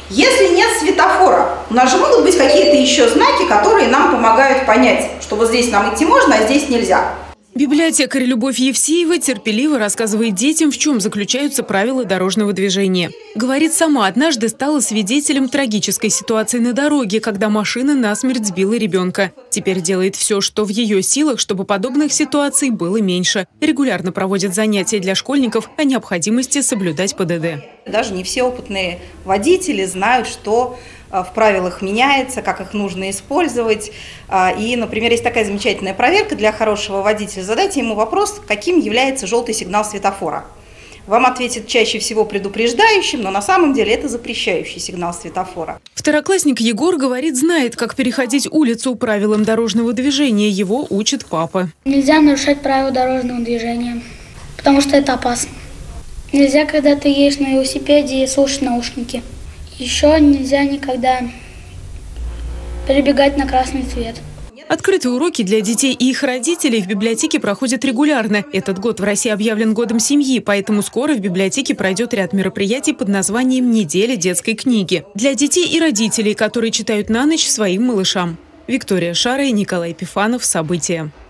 Если нет светофора, у нас же могут быть какие-то еще знаки, которые нам помогают понять, что вот здесь нам идти можно, а здесь нельзя. Библиотекарь Любовь Евсеева терпеливо рассказывает детям, в чем заключаются правила дорожного движения. Говорит, сама однажды стала свидетелем трагической ситуации на дороге, когда машина насмерть сбила ребенка. Теперь делает все, что в ее силах, чтобы подобных ситуаций было меньше. Регулярно проводит занятия для школьников о необходимости соблюдать ПДД. Даже не все опытные водители знают, что в правилах меняется, как их нужно использовать. И, например, есть такая замечательная проверка для хорошего водителя. Задайте ему вопрос, каким является желтый сигнал светофора. Вам ответит чаще всего предупреждающим, но на самом деле это запрещающий сигнал светофора. Второклассник Егор говорит, знает, как переходить улицу правилам дорожного движения. Его учит папа. Нельзя нарушать правила дорожного движения, потому что это опасно. Нельзя, когда ты едешь на велосипеде, слушать наушники. Еще нельзя никогда перебегать на красный цвет. Открытые уроки для детей и их родителей в библиотеке проходят регулярно. Этот год в России объявлен годом семьи, поэтому скоро в библиотеке пройдет ряд мероприятий под названием «Неделя детской книги» для детей и родителей, которые читают на ночь своим малышам. Виктория Шара и Николай Пифанов. События.